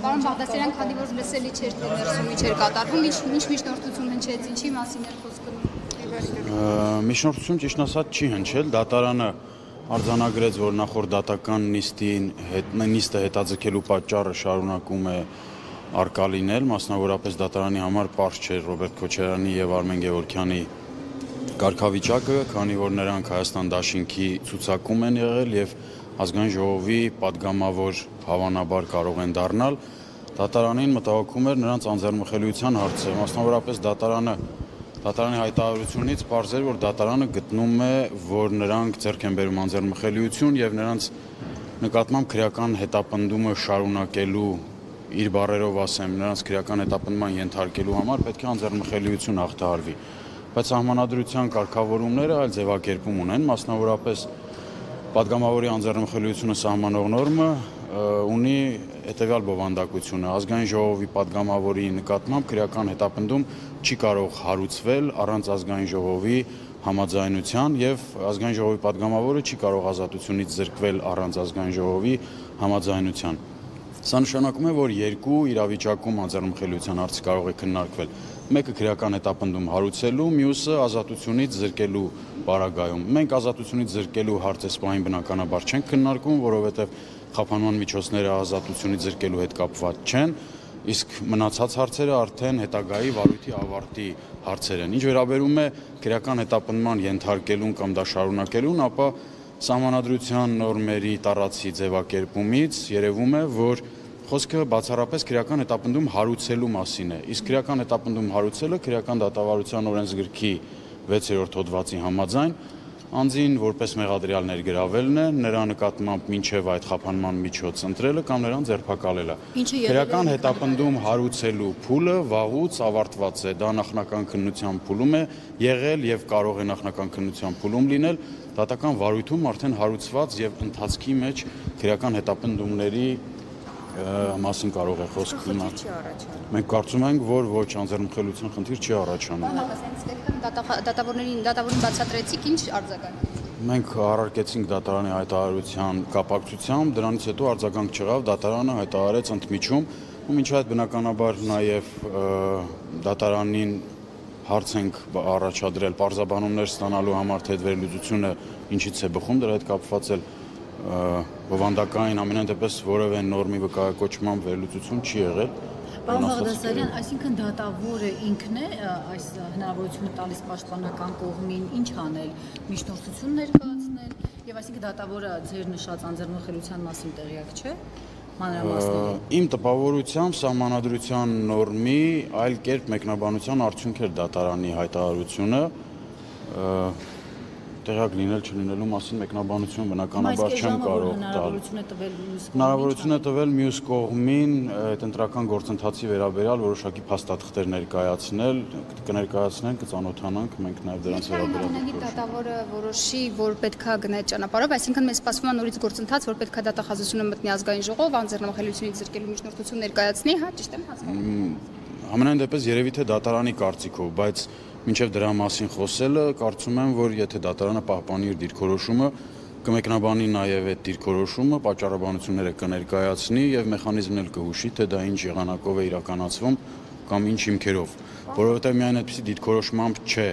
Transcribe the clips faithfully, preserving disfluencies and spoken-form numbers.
Պարոն Բաղդասարյան, քանի որ լսելի չէր ներսումի չէր կատարվում, ինչ միջնորդություն հնչեց, ինչի մասին էր խոսքը։ Միջնորդություն ճիշտ ասած չի հնչել, դատարանը արձանագրեց, որ նախորդ դատական նիստին նիստը հետաձգելու պատճառը շարունակում է առկա լինել, մասնավորապես դատարանի համար պարզ չէր Ռոբերտ Քոչարյանի եւ Արմեն Գևորգյանի կարգավիճակը, քանի որ նրանք Հայաստան դաշինքի ցուցակում են եղել եւ ազգային ժողովի падգամավոր հավանաբար կարող են դառնալ, դատարանին մտահոգում էր նրանց անձեռնմխելիության հարցը, մասնավորապես դատարանը Դատարանի հայտարարությունից պարզ էր, որ դատարանը գտնում է, որ նրանք ձեռք են բերում անձեռնմխելիություն եւ նրանց նկատմամբ քրեական հետապնդումը շարունակելու իր բառերով ասեմ, նրանց քրեական հետապնդման ենթարկելու համար պետք է անձեռնմխելիություն հաղթահարվի։ Բայց սահմանադրության կարգավորումները այլ ձևակերպում ունեն, մասնավորապես падգամավորի անձեռնմխելիությունը սահմանող նորմը ունի հետևյալ բովանդակությունը. ազգային ժողովի падգամավորի նկատմամբ քրեական հետապնդում չի կարող հարուցվել առանց ազգային ժողովի համաձայնության եւ ազգային ժողովի падգամավորը չի կարող ազատությունից զրկվել առանց ազգային ժողովի համաձայնության։ Սա նշանակում է, որ երկու իրավիճակում անձեռնմխելիության հարցը կարող է քննարկվել։ Մեկը քրեական հետապնդում հարուցելու, մյուսը ազատությունից զրկելու պարագայում։ Մենք ազատությունից զրկելու հարցը սպային բնականաբար չենք քննարկում, որովհետեւ խափանման միջոցները ազատությունից զրկելու հետ կապված չեն, իսկ մնացած հարցերը արդեն հետագայի վարույթի ավարտի հարցեր են։ Ինչ վերաբերում է քրեական հետապնդման ենթարկելուն կամ դա շարունակելուն, ապա սահմանադրության նորմերի տարածի ձևակերպումից երևում է, որ խոսքը բացառապես քրեական հետապնդում հարուցելու մասին է, իսկ քրեական հետապնդում հարուցելը քրեական դատավարության օրենսգրքի վեցերորդ հոդվածի համաձայն անձին որպես մեղադրյալ ներգրավելն է, նրա նկատմամբ մինչև այդ խափանման միջոց ընտրելը կամ նրան ձերբակալելը։ Քրեական հետապնդում հարուցելու փուլը վաղուց ավարտված է, դա նախնական քննության փուլում է եղել եւ կարող է նախնական քննության փուլում լինել, դատական վարույթում արդեն հարուցված եւ ընթացքի մեջ քրեական հետապնդումների մասին կարող է խոսք գնալ։ Մենք կարծում ենք, որ ոչ անձեռնմխելիության խնդիր չի առաջանում։ Դատավորներին դատավորին բացատրեցիք, ինչ արձագանք։ Մենք առարկեցինք դատարանի հայտարարության կապակցությամբ, դրանից հետո արձագանք չեղավ, դատարանը հայտարարեց ընդմիջում, ու մինչ այդ բնականաբար նաև դատարանին հարց ենք առաջադրել պարզաբանումներ ստանալու համար, թե վերլուծությունը ինչից է բխում, դրա հետ կապված էլ բովանդակային ամենայն դեպս որևէ նորմի վկայակոչմամբ վերլուծություն չի եղել։ Պարոն Բաղդասարյան, այսինքն դատավորը ինքն է այս հնարավորությունը տալիս պաշտպանական կողմին ինչ անել, միջնորդություն ներկայացնել եւ այսինքն դատավորը ձեր նշած անձեռնմխելիության մասին տեղյակ չէ։ Իմ տպավորությամբ սահմանադրության նորմի այլ կերպ մեկնաբանության արդյունք էր դատարանի հայտարարությունը տեղյակ լինել չլինելու մասին մեկնաբանություն բնականաբար չեմ կարող տալ։ Հնարավորություն է տվել մյուս կողմին այդ ընտրական գործընթացի վերաբերյալ որոշակի փաստաթղթեր ներկայացնել, կներկայացնեն, կծանոթանանք, մենք նաև դրանց վերաբերյալ։ Դատավորը որոշի, որ պետքա գնա այդ ճանապարհով, այսինքն մեզ սպասվում է նորից գործընթաց, որ պետքա դատախազությունը մտնի ազգային ժողով, անձեռնմխելիությունից զրկելու միջնորդություն ներկայացնի, հա, ճիշտ եմ հասկանում։ Համենայն դեպս երևի թե դատարանի կարծիքով, բայց մինչև դրա մասին խոսելը, կարծում եմ, որ եթե դատարանը պահպանի իր դիրքորոշումը, կմեկնաբանի նաև այդ դիրքորոշումը, պատճառաբանությունները կներկայացնի եւ մեխանիզմն էլ կհուշի, թե դա ինչ եղանակով է իրականացվում կամ ինչ հիմքերով, որովհետեւ միայն այդպիսի դիրքորոշմամբ չէ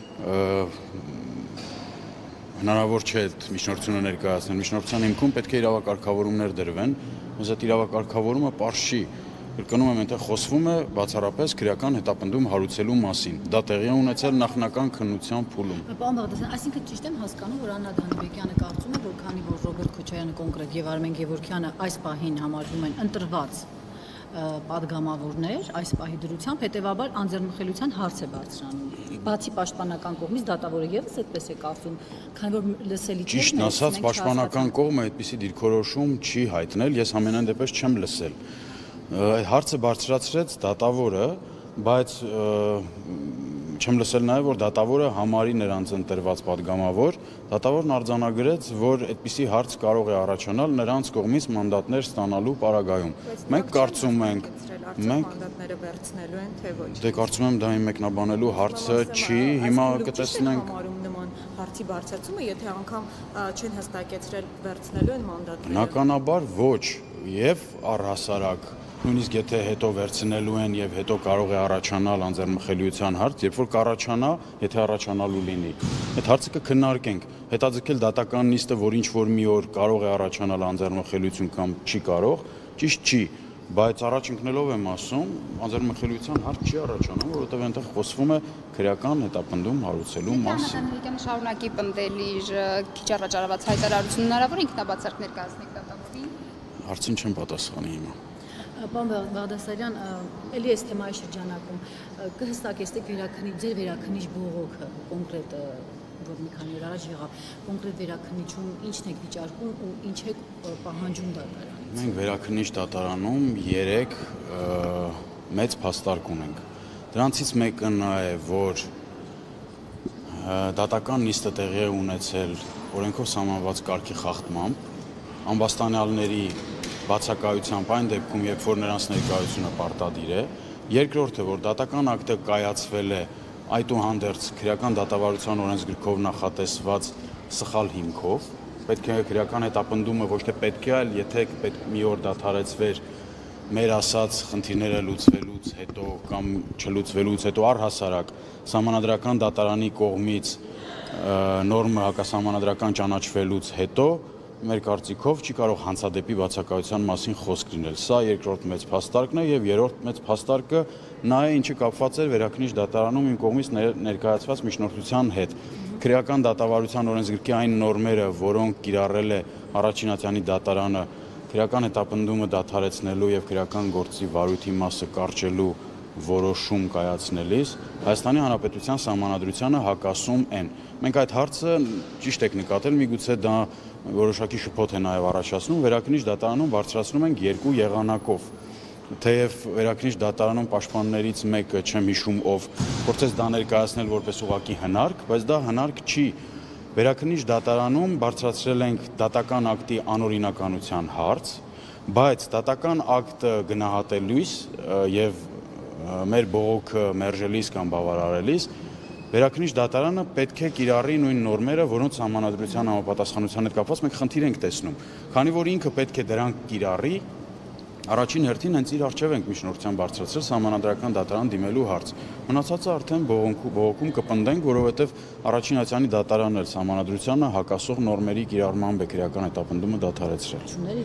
հնարավոր չէ այդ միջնորդությունը ներկայացնել։ Միջնորդության հիմքում պետք է իրավակարգավորումներ դրվեն, բայց այդ իրավակարգավորումը պարզ չի։ Կրկնում եմ, այնտեղ խոսվում է բացառապես քրեական հետապնդում հարուցելու մասին։ Դա տեղի է ունեցել նախնական քննության փուլում։ Պարոն Բաղդասարյան, այսինքն ճիշտ եմ հասկանում, որ Աննա Դանիբեկյանը կարծում է, որ քանի որ Ռոբերտ Քոչարյանը կոնկրետ եւ Արմեն Գևորգյանը այս պահին համարվում են ընտրված падգամավորներ, այս պահի դրությամբ հետեւաբար անձեռնմխելիության հարց է բարձրանում։ Բացի պաշտպանական կողմից դատավորը եւս այդպես է կարծում, քանի որ լսելի չէ։ Ճիշտ ասած, պաշտպանական կողմը այդպիսի դիրքորոշում չի հայտնել, ես ամենայն դեպս չեմ լսել։ Հարցը բարձրացրեց դատավորը, բայց չեմ լսել նաև, որ դատավորը համարի նրանց ընտրված падգամավոր, դատավորն արձանագրեց, որ այդպիսի հարց կարող է առաջանալ նրանց կողմից մանդատներ ստանալու պարագայում։ Մենք կարծում ենք, մենք մանդատները վերցնելու են, թե ոչ։ Դե կարծում եմ դա իմ մեկնաբանելու հարցը չի, հիմա կտեսնենք նման հարցի բարձրացումը, եթե անգամ չեն հստակեցրել վերցնելու են մանդատները։ Բնականաբար ոչ, եւ առհասարակ նույնիսկ եթե հետո վերցնելու են եւ հետո կարող է առաջանալ անձեռնմխելիության հարց, երբ որ կառաջանա, եթե առաջանալու լինի, այդ հարցը կքննարկենք, հետաձգել դատական նիստը, որ ինչ որ մի օր կարող է առաջանալ անձեռնմխելիություն կամ չի կարող, ճիշտ չի, բայց առաջ ընկնելով եմ ասում, անձեռնմխելիության հարց չի առաջանում, որովհետեւ այնտեղ խոսվում է քրեական հետապնդում հարուցելու մասին։ Եկան շարունակի պնդել իր քիչ առաջ արված հայտարարությունը, հնարավոր ինքնաբացարկ ներկայացնեք դատավորին։ Հարցին չեմ պատասխանի հիմա։ Պարոն Բաղդասարյան, ելի այս թեմայի շրջանակում կհստակեցնեք վերաքննիչ, ձեր վերաքննիչ բողոքը կոնկրետ, որ մի քանի օր առաջ եղավ, կոնկրետ վերաքննիչում ինչն եք վիճարկում ու ինչ եք պահանջում դատարանից։ Մենք վերաքննիչ դատարանում երեք մեծ փաստարկ ունենք։ Դրանցից մեկը նա է, որ դատական նիստը տեղի է ունեցել օրենքով սահմանված կարգի խախտմամբ, ամբաստանյալների բացակայությամբ այն դեպքում, երբ որ նրանց ներկայությունը պարտադիր է, երկրորդը, որ դատական ակտը կայացվել է այդուհանդերձ քրեական դատավարության օրենսգրքով նախատեսված սխալ հիմքով, պետք է քրեական հետապնդումը ոչ թե պետք է, այլ եթե պետք մի օր դադարեցվեր մեր ասած խնդիրները լուծվելուց հետո կամ չլուծվելուց հետո առհասարակ սահմանադրական դատարանի կողմից նորմը հակասահմանադրական ճանաչվելուց հետո մեր կարծիքով չի կարող հանցադեպի բացակայության մասին խոսք լինել։ Սա երկրորդ մեծ փաստարկն է եւ երրորդ մեծ փաստարկը նա է, ինչը կապված էր վերաքննիչ դատարանում իմ կողմից ներկայացված միջնորդության հետ։ Քրեական դատավարության օրենսգրքի այն նորմերը, որոնք կիրառել է առաջինատյանի դատարանը քրեական հետապնդումը դադարեցնելու եւ քրեական գործի վարույթի մասը կարճելու որոշում կայացնելիս Հայաստանի Հանրապետության Սահմանադրությանը հակասում են։ Մենք այդ հարցը ճիշտ եք նկատել, միգուցե դա որոշակի շփոթ է նաև առաջացնում, վերաքննիչ դատարանում բարձրացնում ենք երկու եղանակով։ Թեև վերաքննիչ դատարանում պաշտպաններից մեկը, չեմ հիշում ով, փորձեց դա ներկայացնել որպես ուղղակի հնարք, բայց դա հնարք չի։ Վերաքննիչ դատարանում բարձրացրել ենք դատական ակտի անօրինականության հարց, բայց դատական ակտը գնահատելիս եւ մեր բողոքը մերժելիս կամ բավարարելիս վերաքննիչ դատարանը պետք է կիրառի նույն նորմերը, որոնց սահմանադրության համապատասխանության հետ կապված մենք խնդիր ենք տեսնում։ Քանի որ ինքը պետք է դրանք կիրառի, առաջին հերթին հենց իր առջև ենք միջնորդության բարձրացրել սահմանադրական դատարան դիմելու հարց։ Մնացածը արդեն բողոքում կպնդենք, որովհետև առաջինատյանի դատարանն էլ սահմանադրությանը հակասող նորմերի կիրառմամբ է քրեական հետապնդումը դադարեցրել։ Չուներ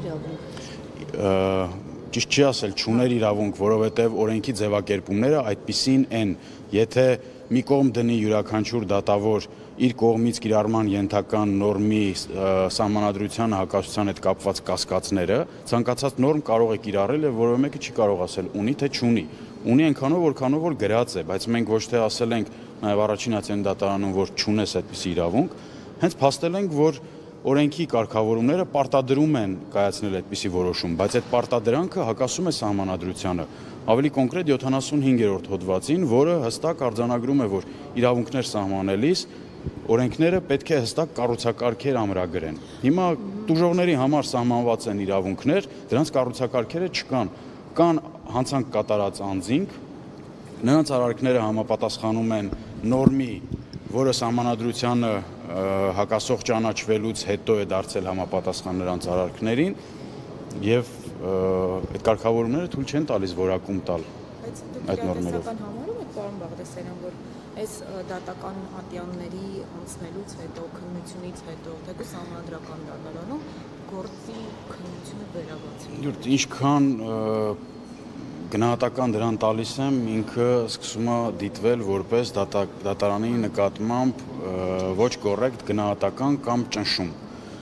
իրավունք։ Ճիշտ չի ասել չուներ իրավունք, որովհետև օրենքի ձևակերպումները այդպիսին են, եթե մի կողմ դնի յուրաքանչյուր դատավոր իր կողմից կիրառման ենթական նորմի սահմանադրության հակասության հետ կապված կասկածները, ցանկացած նորմ կարող է կիրառել եւ որևէ մեկը չի կարող ասել ունի թե չունի։ Ունի այնքանով, որքանով որ գրած է, բայց մենք ոչ թե ասել ենք նաեւ առաջինատյանի դատարանում, որ չունես այդպիսի իրավունք, հենց փաստել ենք, որ օրենքի կարգավորումները պարտադրում են կայացնել այդպիսի որոշում, բայց այդ պարտադրանքը հակասում է սահմանադրությանը, ավելի կոնկրետ յոթանասունհինգերորդ հոդվածին, որը հստակ արձանագրում է, որ իրավունքներ սահմանելիս օրենքները պետք է հստակ կառուցակարգեր ամրագրեն։ Հիմա տուժողների համար սահմանված են իրավունքներ, դրանց կառուցակարգերը չկան, կան հանցանք կատարած անձինք, նրանց արարքները համապատասխանում են նորմի, որը սահմանադրությանը հակասող ճանաչվելուց հետո է դարձել համապատասխան նրանց արարքներին եւ այդ կարգավորումները թույլ չեն տալիս որակում տալ այդ նորմերով։ Բայց համարում եք, պարոն Բաղդասարյան, որ այս դատական ատյանների անցնելուց հետո, քննությունից հետո, թեկուզ սահմանադրական դատարանում գործի քննությունը վերաբացվի։ Յուրտ ինչքան գնահատական դրան տալիս եմ, ինքը սկսում է դիտվել որպես դատարանի նկատմամբ ոչ կոռեկտ գնահատական կամ ճնշում։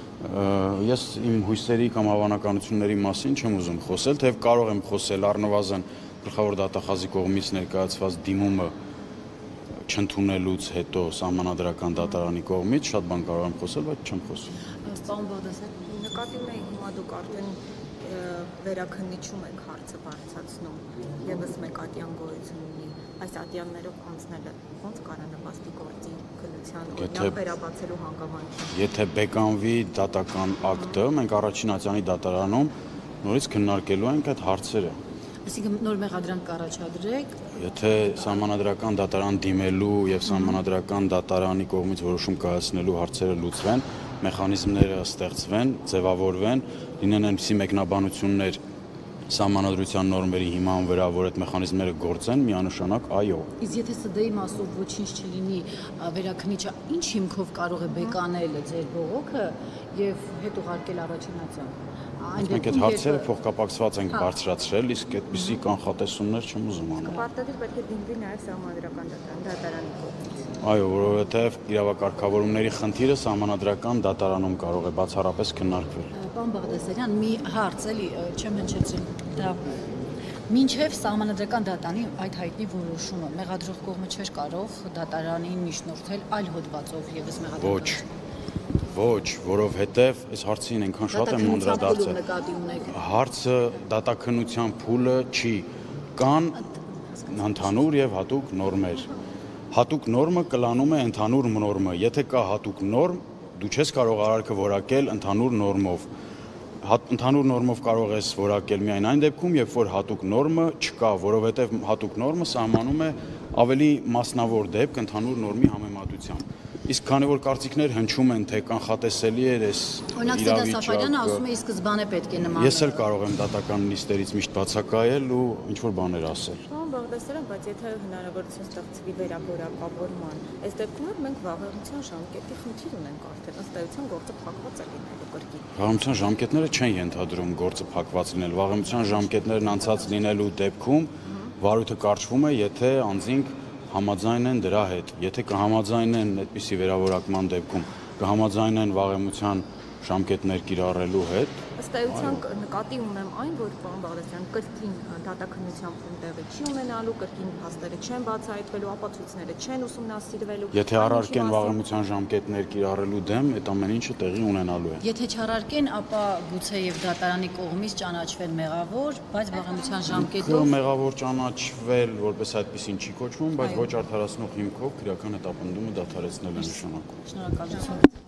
Ես իմ հույսերի կամ հավանականությունների մասին չեմ ուզում խոսել, թեև կարող եմ խոսել առնվազն գլխավոր դատախազի կողմից ներկայացված դիմումը չընդունելուց հետո սահմանադրական դատարանի կողմից շատ բան կարող եմ խոսել, բայց չեմ խոսում։ Պարոն Բաղդասարյան, նկատի ունեի հիմա դուք արդեն վերաքննիչում եք հարցը բարձրացնում, եւս մեկ ատյան գոյություն ունի, այս ատյաններով անցնելը ո՞նց կարանպաստի գործի քննության օրինակ վերաբացելու հանգամանքի։ Եթե բեկանվի դատական ակտը, մենք առաջինատյանի դատարանում նորից քննարկելու ենք այդ հարցերը։ Այսինքն նոր մեղադրանք կառաջադրեք։ Եթե սահմանադրական դատարան դիմելու եւ սահմանադրական դատարանի կողմից որոշում կայացնելու հարցերը լուծվեն, մեխանիզմները ստեղծվեն, ձևավորվեն, լինեն այնպիսի մեկնաբանություններ Սահմանադրության նորմերի հիման վրա, որ այդ մեխանիզմները գործեն, միանշանակ այո։ Իսկ եթե ՍԴ-ի մասով ոչինչ չլինի, վերաքննիչը ինչ հիմքով կարող է բեկանել ձեր բողոքը եւ հետ ուղարկել առաջինացան։ Մենք այդ հարցերը փոխկապակցված ենք բարձրացրել, իսկ այդպիսի կանխատեսումներ չեմ ուզում անել։ Պարտադիր պետք է դիմվի նաև սահմանադրական դատարանի կողմից։ Այո, որովհետև իրավակարգավորումների խնդիրը սահմանադրական դատարանում կարող է բացառապես քննարկվել։ Պարոն Բաղդասարյան, մի հարց էլի չեմ հնչեցրել դա մինչև սահմանադրական դատարանի այդ հայտնի որոշումը մեղադրող կողմը չէր կարող դատարանին միջնորդել այլ հոդվածով եւս մեղադրել։ Ոչ։ Ոչ, որովհետև այս հարցին այնքան շատ եմ անդրադարձել։ Հարցը դատաքննության փուլը չի, կան ընդհանուր եւ հատուկ նորմեր։ Հատուկ նորմը կլանում է ընդհանուր նորմը։ Եթե կա հատուկ նորմ, դու չես կարող արարքը որակել ընդհանուր նորմով։ Ընդհանուր նորմով կարող ես որակել միայն այն դեպքում, երբ որ հատուկ նորմը չկա, որովհետև հատուկ նորմը սահմանում է ավելի մասնավոր դեպք ընդհանուր նորմի համեմատությամբ։ Իսկ քանի որ կարծիքներ հնչում են, թե կանխատեսելի է այս իրավիճակը, ասում է ի սկզբանե պետք է նման։ Ես էլ կարող եմ դատական նիստերից միշտ բացակայել ու ինչ-որ բաներ ասել։ Պարոն Բաղդասարյան, բայց եթե հնարավորություն ստեղծվի վերաբերակավորման, այս դեպքում մենք վաղեմության ժամկետի խնդիր ունենք արդեն, ըստ էության գործը փակված է լինելու կրկին։ Վաղեմության ժամկետները չեն ենթադրում գործը փակված լինել։ Վաղեմության ժամկետներն անցած լինելու դեպքում վարույթը կարճվում է, եթե անձինք համաձայն են դրա հետ։ Եթե կհամաձայնեն այդպիսի վերավորակման դեպքում, կհամաձայնեն վաղեմության ժամկետներ կիրառելու հետ։ Ըստ էության նկատի ունեմ այն, որ պարոն Բաղդասարյան կրկին դատաքննության փուլ տեղի չի ունենալու, կրկին փաստերը չեն բացահայտվելու, ապացույցները չեն ուսումնասիրվելու։ Եթե առարկեն վաղեմության ժամկետներ կիրառելու դեմ, այդ ամեն ինչը տեղի ունենալու է։ Եթե չառարկեն, ապա գուցեև դատարանի կողմից ճանաչվեն մեղավոր, բայց վաղեմության ժամկետով մեղավոր ճանաչվել որպես այդպեսին չի կոչվում, բայց ոչ արդարացնող հիմքով քրեական հետապնդումը դադարեցնել է նշանակում։ Շնորհակալություն։